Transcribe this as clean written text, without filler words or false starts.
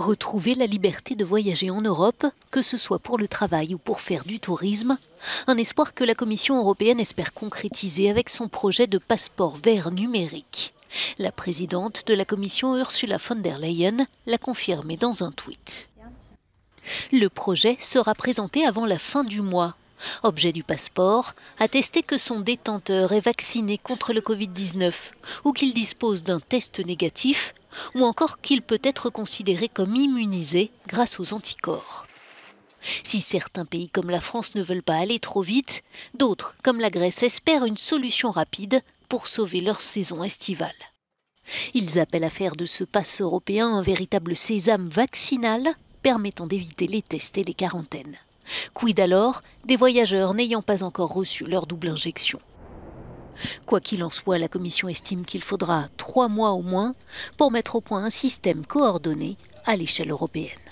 Retrouver la liberté de voyager en Europe, que ce soit pour le travail ou pour faire du tourisme, un espoir que la Commission européenne espère concrétiser avec son projet de passeport vert numérique. La présidente de la Commission, Ursula von der Leyen, l'a confirmé dans un tweet. Le projet sera présenté avant la fin du mois. Objet du passeport, attester que son détenteur est vacciné contre le Covid-19 ou qu'il dispose d'un test négatif ou encore qu'il peut être considéré comme immunisé grâce aux anticorps. Si certains pays comme la France ne veulent pas aller trop vite, d'autres, comme la Grèce, espèrent une solution rapide pour sauver leur saison estivale. Ils appellent à faire de ce pass européen un véritable sésame vaccinal permettant d'éviter les tests et les quarantaines. Quid alors des voyageurs n'ayant pas encore reçu leur double injection? Quoi qu'il en soit, la Commission estime qu'il faudra 3 mois au moins pour mettre au point un système coordonné à l'échelle européenne.